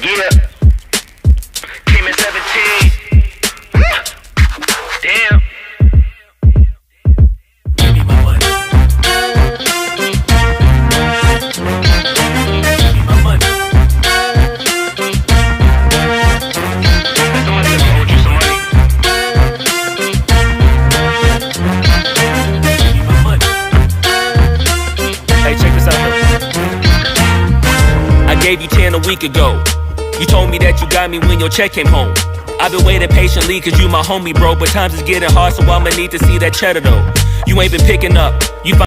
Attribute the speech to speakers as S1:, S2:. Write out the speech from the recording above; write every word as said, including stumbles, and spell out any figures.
S1: Yeah. Came in seventeen. Damn. Give me my money. Give me my money. Somebody just owed you some money. Give me my money. Hey, check this out though. I gave you ten a week ago. You told me that you got me when your check came home. I've been waiting patiently cause you my homie, bro. But times is getting hard, so I'ma need to see that cheddar though. You ain't been picking up. You